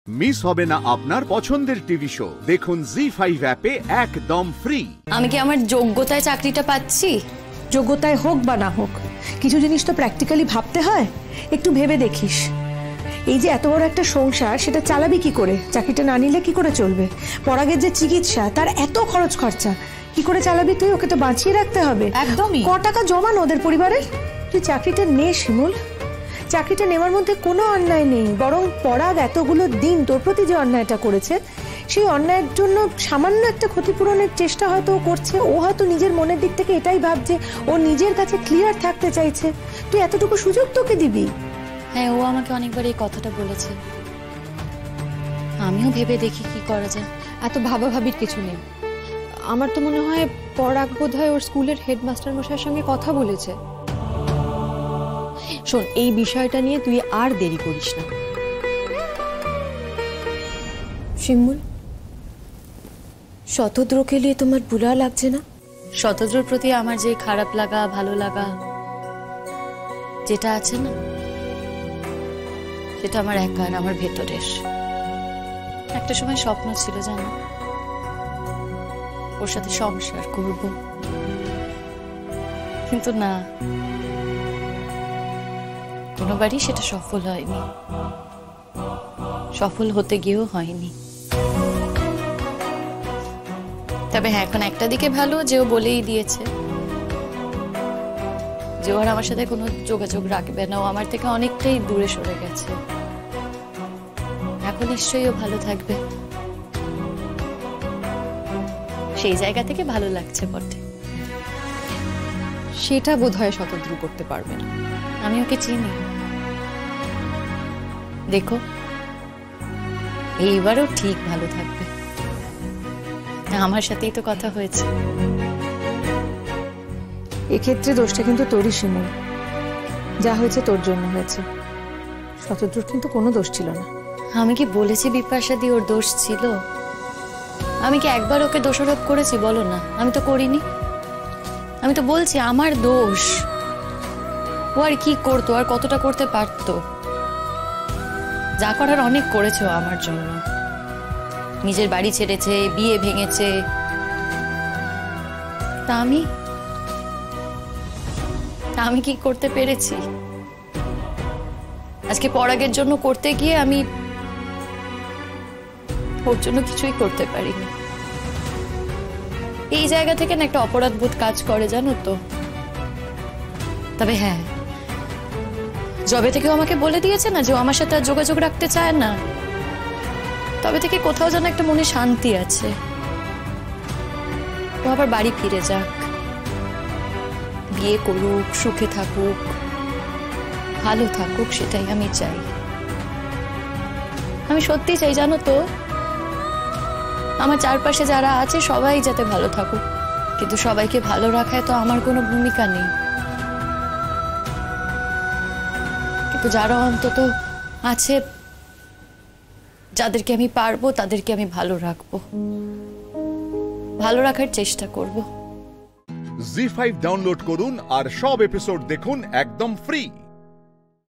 Miss হবে না আপনার পছন্দের টিভি শো। দেখুন জি5 অ্যাপে একদম ফ্রি। আমি কি আমার যোগ্যতায় চাকরিটা পাচ্ছি? যোগ্যতায় হোক বা না হোক, কিছু জিনিস তো প্র্যাকটিক্যালি ভাবতে হয়। একটু ভেবে দেখিস, এই যে এত বড় একটা সংসার, সেটা চালাবি কি করে? চাকরিটা না নিলে কি করে চলবে? পরাগের যে চিকিৎসা, তার এত খরচ খরচা, কি করে চালাবি তুই? ওকে তো বাঁচিয়ে রাখতে হবে। একদমই। ক টাকা জমানো ওদের পরিবারের। তুই চাকরিটা নে শিমুল, চাকরিটা নেওয়ার মধ্যে কোনো অন্যায় নেই। বরং পরাগ এতগুলো দিন তোর প্রতি যে অন্যায়টা করেছে, সেই অন্যায়ের জন্য সামান্য একটা ক্ষতিপূরণের চেষ্টা হয়তো ও করছে। ও হয়তো নিজের মনের দিক থেকে এটাই ভাবছে, ও নিজের কাছে ক্লিয়ার থাকতে চাইছে। তুই এতটুকু সুযোগ তোকে দিবি? হ্যাঁ, ও আমাকে অনেকবার এই কথাটা বলেছে। আমিও ভেবে দেখি কি করা যায়। এত ভাবাভাবির কিছু নেই। আমার তো মনে হয় পরাগ বোধহয় ওর স্কুলের হেডমাস্টার মশাইয়ের সঙ্গে কথা বলেছে। শোন, এই বিষয়টা নিয়ে তুই আর দেরি করিস না। শিমুল, শতদ্রকে নিয়ে তোমার বুড়া লাগছে না? শতদ্রর প্রতি আমার যে খারাপ লাগা, ভালো লাগা যেটা আছে না, সেটা আমার একার, আমার ভেতরের। একটা সময় স্বপ্ন ছিল জানো, ওর সাথে সংসার করব, কিন্তু না, কোনোবারই সেটা সফল হয়নি। সফল হতে গিয়েও হয়নি। তবে হ্যাঁ, এখন একটা দিকে ভালো যে ও বলেই দিয়েছে যে ওর আমার সাথে কোনো যোগাযোগ রাখবে না। ও আমার থেকে অনেকটাই দূরে সরে গেছে। এখন নিশ্চয়ই ও ভালো থাকবে। সেই জায়গা থেকে ভালো লাগছে বটে। সেটা বোধহয় শতদ্রু করতে পারবে না। আমি ওকে চিনি। দেখো, এইবারও ঠিক ভালো থাকবে। আমার সাথেই তো কথা হয়েছে। এক্ষেত্রে দোষটা কিন্তু তোরই শিমুল। যা হয়েছে তোর জন্য হয়েছে, শতদ্রুর কিন্তু কোনো দোষ ছিল না। আমি কি বলেছি বিপাশাদি ওর দোষ ছিল? আমি কি একবার ওকে দোষারোপ করেছি? বলো না। আমি তো করিনি। আমি তো বলছি আমার দোষ। ও আর কি করতো, আর কতটা করতে পারতো? যা করার অনেক করেছে ও আমার জন্য। নিজের বাড়ি ছেড়েছে, বিয়ে ভেঙেছে। তা আমি কি করতে পেরেছি? আজকে পরাগের জন্য করতে গিয়ে আমি ওর জন্য কিছুই করতে পারিনি। এই জায়গা থেকে না একটা অপরাধ বোধ কাজ করে, জানো তো। তবে হ্যাঁ, যবে থেকে ও আমাকে বলে দিয়েছে না যে ও আমার সাথে আর যোগাযোগ রাখতে চায় না, তবে থেকে কোথাও যেন একটা মনে শান্তি আছে। ও আবার বাড়ি ফিরে যাক, বিয়ে করুক, সুখে থাকুক, ভালো থাকুক, সেটাই আমি চাই। আমি সত্যি চাই, জানো তো, আমার চারপাশে যারা আছে সবাই যাতে ভালো থাকুক। কিন্তু সবাইকে ভালো রাখায় তো আমার কোনো ভূমিকা নেই। কিন্তু যারা অন্তত আছে, যাদেরকে আমি পারবো, তাদেরকে আমি ভালো রাখবো, ভালো রাখার চেষ্টা করব। জি5 ডাউনলোড করুন আর সব এপিসোড দেখুন একদম ফ্রি।